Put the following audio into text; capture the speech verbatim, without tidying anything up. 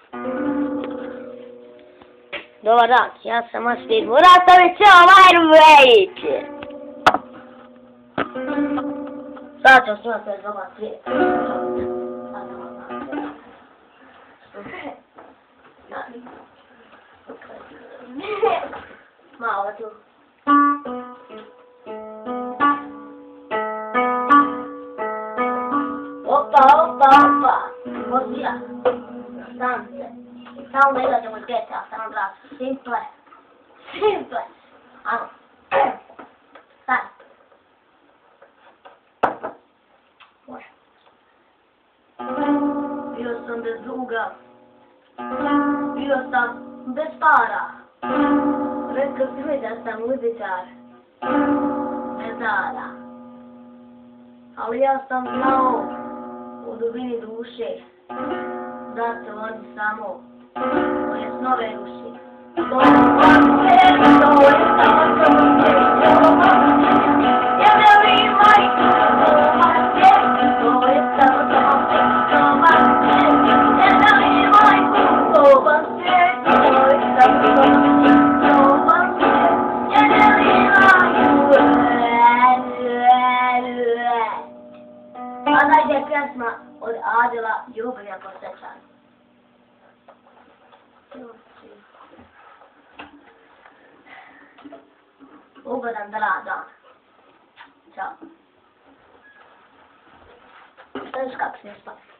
Dobar dan, ja sam Astrid Muratović, ovaj Vejić. Sad ću snimati bez ova svijeta. Malo tu. Opa, opa, opa. Vozija. Stance. Samo ne izađemo iz G T A, samo da. Simple. Simple. Ajmo. Stani. Može. Bio sam bez duga. Bio sam bez para. Rekao si mi da sam muzičar. Bez dara. Ali ja sam znao u dubini duše da su oni samo moje snove ruši. To je sve, to je samo to je ja ne vidim majku, to je samo to ja ne vidim majku, to vam sve, to je samo to vam sve, ja ne vidim majku. A najde pjesma od Adila Ljubav jako srećan. Ugodan dan. Ćao. Šta još kako se ne spati?